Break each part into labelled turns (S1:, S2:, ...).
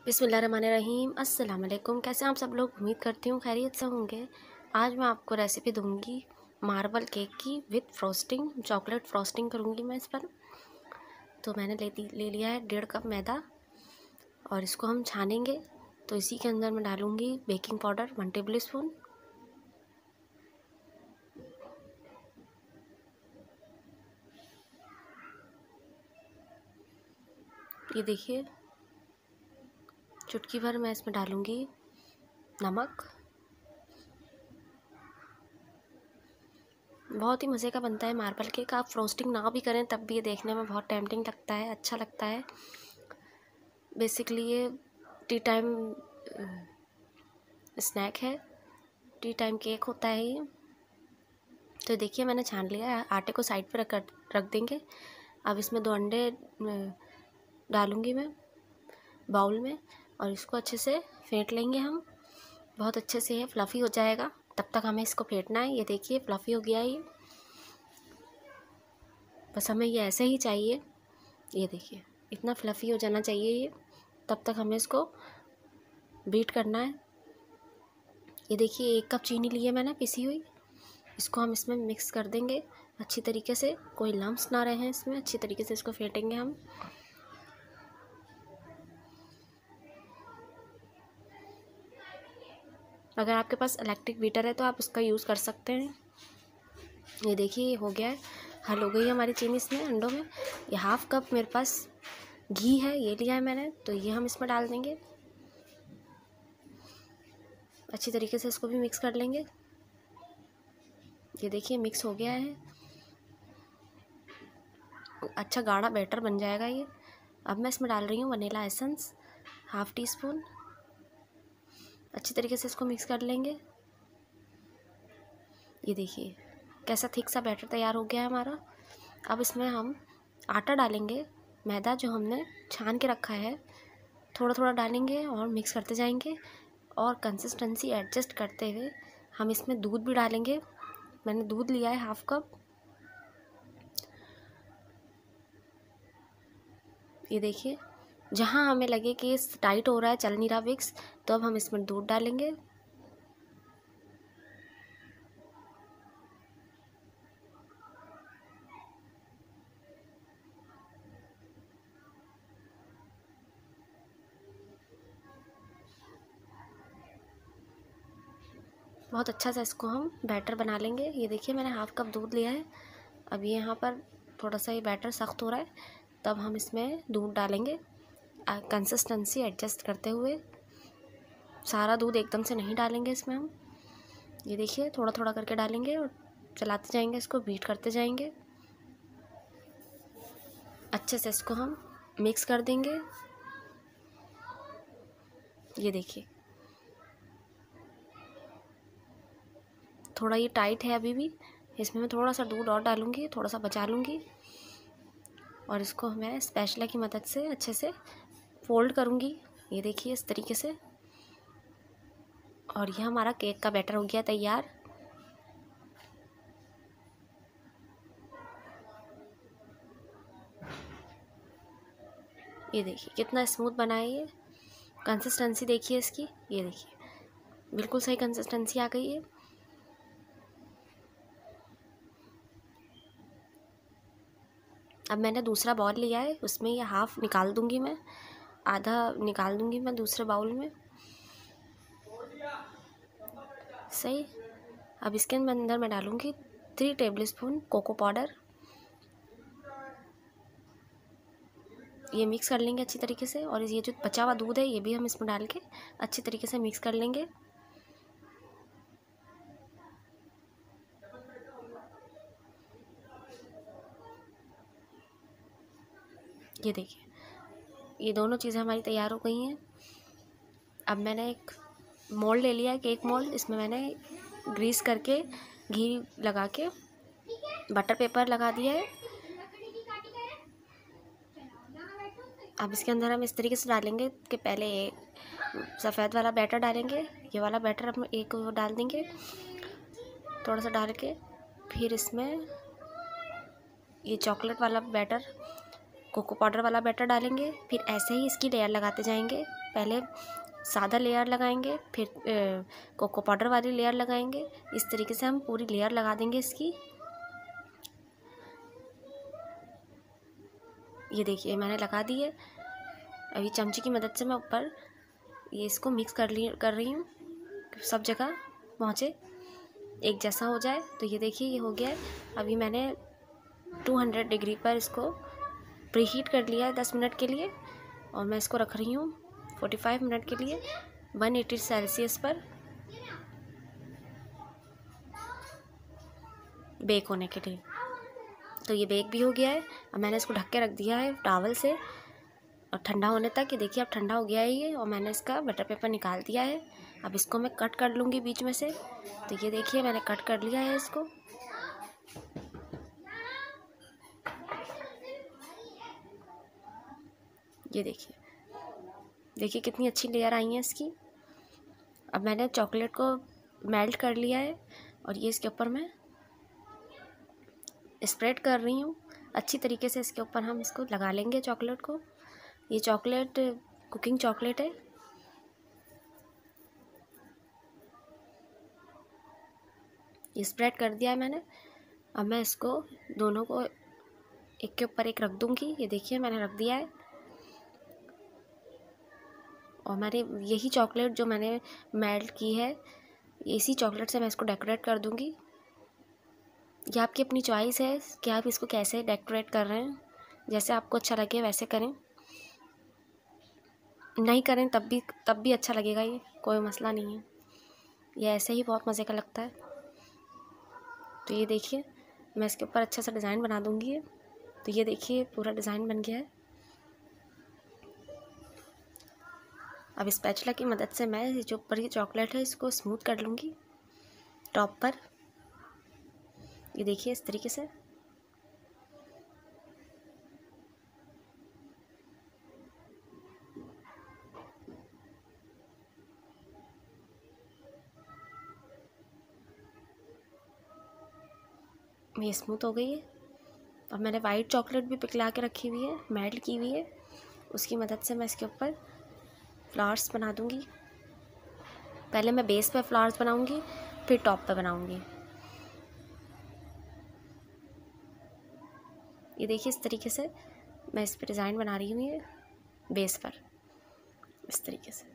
S1: बिस्मिल्लाहिर्रहमानिर्रहीम। अस्सलाम वालेकुम। कैसे आप सब लोग? उम्मीद करती हूँ खैरियत से होंगे। आज मैं आपको रेसिपी दूंगी मार्बल केक की विद फ्रॉस्टिंग। चॉकलेट फ्रॉस्टिंग करूँगी मैं इस पर। तो मैंने ले लिया है 1.5 कप मैदा और इसको हम छानेंगे। तो इसी के अंदर मैं डालूँगी बेकिंग पाउडर 1 टेबल स्पून। ये देखिए, चुटकी भर मैं इसमें डालूँगी नमक। बहुत ही मज़े का बनता है मार्बल केक। आप फ्रोस्टिंग ना भी करें तब भी ये देखने में बहुत टेम्पटिंग लगता है, अच्छा लगता है। बेसिकली ये टी टाइम स्नैक है, टी टाइम केक होता है ये। तो देखिए, मैंने छान लिया है। आटे को साइड पर रख देंगे। अब इसमें 2 अंडे डालूँगी मैं बाउल में और इसको अच्छे से फेंट लेंगे हम। बहुत अच्छे से ये फ्लफ़ी हो जाएगा, तब तक हमें इसको फेंटना है। ये देखिए, फ्लफ़ी हो गया है ये। बस हमें ये ऐसे ही चाहिए। ये देखिए, इतना फ्लफ़ी हो जाना चाहिए ये। तब तक हमें इसको बीट करना है। ये देखिए, 1 कप चीनी ली है मैंने पिसी हुई। इसको हम इसमें मिक्स कर देंगे अच्छी तरीके से, कोई लम्प्स ना रहे इसमें। अच्छी तरीके से इसको फेंटेंगे हम। अगर आपके पास इलेक्ट्रिक बीटर है तो आप उसका यूज़ कर सकते हैं। ये देखिए, ये हो गया है, हल हो गई है हमारी चीनी इसमें अंडों में। ये 1/2 कप मेरे पास घी है, ये लिया है मैंने, तो ये हम इसमें डाल देंगे। अच्छी तरीके से इसको भी मिक्स कर लेंगे। ये देखिए, मिक्स हो गया है, अच्छा गाढ़ा बैटर बन जाएगा ये। अब मैं इसमें डाल रही हूँ वनीला एसेंस 1/2 टीस्पून। अच्छी तरीके से इसको मिक्स कर लेंगे। ये देखिए, कैसा थिक सा बैटर तैयार हो गया है हमारा। अब इसमें हम आटा डालेंगे, मैदा जो हमने छान के रखा है, थोड़ा थोड़ा डालेंगे और मिक्स करते जाएंगे। और कंसिस्टेंसी एडजस्ट करते हुए हम इसमें दूध भी डालेंगे। मैंने दूध लिया है 1/2 कप। ये देखिए, जहाँ हमें लगे कि टाइट हो रहा है, चल नहीं रहा विक्स, तो अब हम इसमें दूध डालेंगे। बहुत अच्छा सा इसको हम बैटर बना लेंगे। ये देखिए, मैंने 1/2 कप दूध लिया है। अब ये यहाँ पर थोड़ा सा ये बैटर सख्त हो रहा है, तब हम इसमें दूध डालेंगे कंसिस्टेंसी एडजस्ट करते हुए। सारा दूध एकदम से नहीं डालेंगे इसमें हम। ये देखिए, थोड़ा थोड़ा करके डालेंगे और चलाते जाएंगे, इसको बीट करते जाएंगे। अच्छे से इसको हम मिक्स कर देंगे। ये देखिए, थोड़ा ये टाइट है अभी भी। इसमें मैं थोड़ा सा दूध और डालूँगी, थोड़ा सा बचा लूँगी और इसको मैं स्पैचुला की मदद से अच्छे से फोल्ड करूँगी। ये देखिए, इस तरीके से। और यह हमारा केक का बैटर हो गया तैयार। ये देखिए, कितना स्मूथ बना है ये। कंसिस्टेंसी देखिए इसकी। ये देखिए, बिल्कुल सही कंसिस्टेंसी आ गई है। अब मैंने दूसरा बाउल लिया है, उसमें ये हाफ निकाल दूंगी मैं, आधा निकाल दूंगी मैं दूसरे बाउल में। सही। अब इसके अंदर मैं डालूंगी 3 टेबल स्पून कोको पाउडर। ये मिक्स कर लेंगे अच्छी तरीके से। और ये जो बचा हुआ दूध है, ये भी हम इसमें डाल के अच्छी तरीके से मिक्स कर लेंगे। ये देखिए, ये दोनों चीज़ें हमारी तैयार हो गई हैं। अब मैंने एक मोल्ड ले लिया है, केक मोल्ड। इसमें मैंने ग्रीस करके घी लगा के बटर पेपर लगा दिया है। अब इसके अंदर हम इस तरीके से डालेंगे कि पहले सफ़ेद वाला बैटर डालेंगे। ये वाला बैटर हम एक डाल देंगे, थोड़ा सा डाल के। फिर इसमें ये चॉकलेट वाला बैटर कोको पाउडर वाला बैटर डालेंगे, फिर ऐसे ही इसकी लेयर लगाते जाएंगे। पहले सादा लेयर लगाएंगे, फिर कोको पाउडर वाली लेयर लगाएंगे। इस तरीके से हम पूरी लेयर लगा देंगे इसकी। ये देखिए मैंने लगा दी है। अभी चमची की मदद से मैं ऊपर ये इसको मिक्स कर रही हूँ, सब जगह पहुँचे, एक जैसा हो जाए। तो ये देखिए ये हो गया है। अभी मैंने 200 डिग्री पर इसको प्री हीट कर लिया है 10 मिनट के लिए, और मैं इसको रख रही हूँ 45 मिनट के लिए 180 सेल्सियस पर बेक होने के लिए। तो ये बेक भी हो गया है। अब मैंने इसको ढक के रख दिया है टॉवल से और ठंडा होने तक। ये देखिए अब ठंडा हो गया है ये, और मैंने इसका बटर पेपर निकाल दिया है। अब इसको मैं कट कर लूँगी बीच में से। तो ये देखिए मैंने कट कर लिया है इसको। ये देखिए कितनी अच्छी लेयर आई है इसकी। अब मैंने चॉकलेट को मेल्ट कर लिया है और ये इसके ऊपर मैं स्प्रेड कर रही हूँ। अच्छी तरीके से इसके ऊपर हम इसको लगा लेंगे चॉकलेट को। ये चॉकलेट कुकिंग चॉकलेट है। ये स्प्रेड कर दिया है मैंने। अब मैं इसको दोनों को एक के ऊपर एक रख दूँगी। ये देखिए मैंने रख दिया है। और मैंने यही चॉकलेट जो मैंने मेल्ट की है, इसी चॉकलेट से मैं इसको डेकोरेट कर दूँगी। ये आपकी अपनी चॉइस है कि आप इसको कैसे डेकोरेट कर रहे हैं, जैसे आपको अच्छा लगे वैसे करें। नहीं करें तब भी अच्छा लगेगा, ये कोई मसला नहीं है। ये ऐसे ही बहुत मज़े का लगता है। तो ये देखिए मैं इसके ऊपर अच्छा सा डिज़ाइन बना दूँगी। तो ये देखिए पूरा डिज़ाइन बन गया है। अब स्पैचुला की मदद से मैं जो ऊपर की चॉकलेट है इसको स्मूथ कर लूँगी टॉप पर। ये देखिए इस तरीके से। ये स्मूथ हो गई है। अब मैंने वाइट चॉकलेट भी पिघला के रखी हुई है, मेल्ट की हुई है। उसकी मदद से मैं इसके ऊपर फ्लावर्स बना दूँगी। पहले मैं बेस पे फ्लावर्स बनाऊँगी, फिर टॉप पे बनाऊँगी। ये देखिए इस तरीके से मैं इस पर डिज़ाइन बना रही हूँ, ये बेस पर इस तरीके से।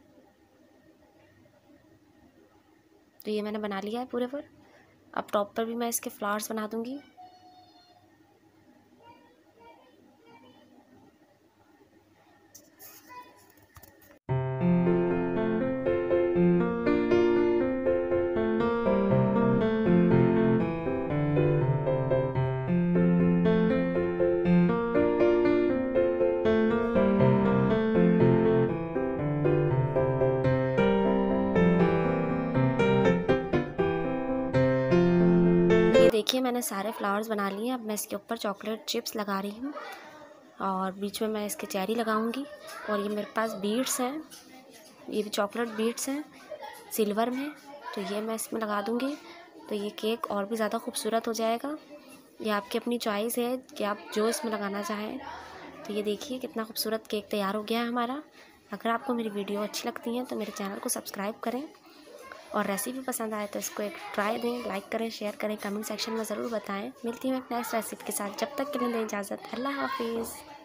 S1: तो ये मैंने बना लिया है पूरे पर। अब टॉप पर भी मैं इसके फ्लावर्स बना दूँगी। देखिए मैंने सारे फ्लावर्स बना लिए हैं। अब मैं इसके ऊपर चॉकलेट चिप्स लगा रही हूँ और बीच में मैं इसके चेरी लगाऊंगी। और ये मेरे पास बीड्स हैं, ये भी चॉकलेट बीड्स हैं सिल्वर में, तो ये मैं इसमें लगा दूँगी। तो ये केक और भी ज़्यादा खूबसूरत हो जाएगा। ये आपकी अपनी चॉइस है कि आप जो इसमें लगाना चाहें। तो ये देखिए कितना खूबसूरत केक तैयार हो गया है हमारा। अगर आपको मेरी वीडियो अच्छी लगती है तो मेरे चैनल को सब्सक्राइब करें, और रेसिपी पसंद आए तो इसको एक ट्राई दें, लाइक करें, शेयर करें, कमेंट सेक्शन में ज़रूर बताएं। मिलती हूँ एक नेक्स्ट रेसिपी के साथ। जब तक के लिए दें इजाज़त। अल्लाह हाफिज़।